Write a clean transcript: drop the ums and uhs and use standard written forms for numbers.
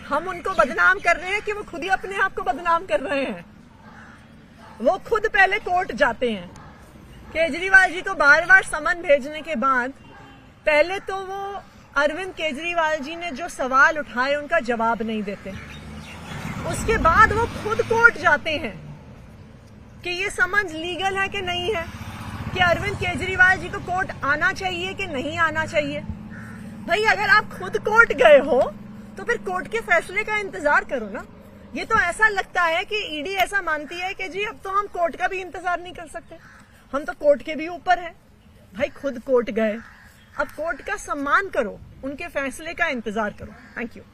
हम उनको बदनाम कर रहे हैं कि वो खुद ही अपने आप को बदनाम कर रहे हैं। वो खुद पहले कोर्ट जाते हैं। केजरीवाल जी को बार बार समन भेजने के बाद पहले तो वो अरविंद केजरीवाल जी ने जो सवाल उठाए उनका जवाब नहीं देते। उसके बाद वो खुद कोर्ट जाते हैं कि ये समन्स लीगल है कि नहीं है, कि अरविंद केजरीवाल जी को कोर्ट आना चाहिए कि नहीं आना चाहिए। भाई अगर आप खुद कोर्ट गए हो तो फिर कोर्ट के फैसले का इंतजार करो ना। ये तो ऐसा लगता है कि ईडी ऐसा मानती है कि जी अब तो हम कोर्ट का भी इंतजार नहीं कर सकते, हम तो कोर्ट के भी ऊपर हैं। भाई खुद कोर्ट गए, अब कोर्ट का सम्मान करो, उनके फैसले का इंतजार करो। Thank you.